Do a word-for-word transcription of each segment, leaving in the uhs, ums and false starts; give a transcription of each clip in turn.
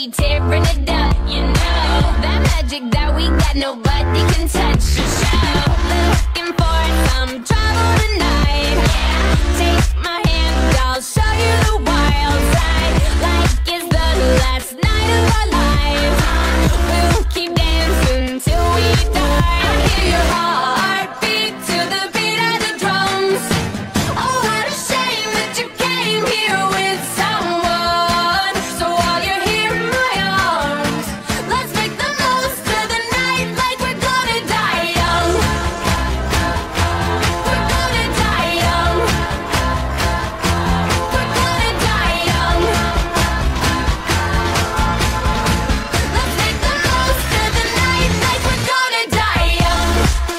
we tearing it up. You know that magic that we got, nobody can touch. Show looking for some trouble tonight. Yeah, take my hand, I'll show you the wild side. Like it's the last night of our lives. We'll keep dancing till we die. I hear your heartbeat to the beat of the drums. Oh, what a shame that you came here with someone. So while you're here in my arms, let's make the most of the night like we're gonna die young. We're gonna die young. We're gonna die young. Let's make the most of the night like we're gonna die young.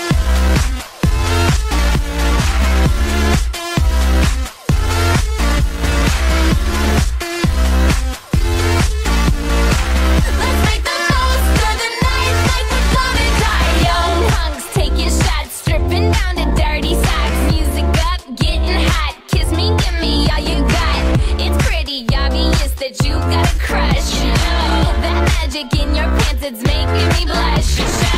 Let's make the most of the night like we're gonna die young. Punks taking shots, stripping down to dirty socks. Music up, getting hot. Kiss me, give me all you got. It's pretty obvious that you got a crush. You know that magic in your pants, it's making me blush.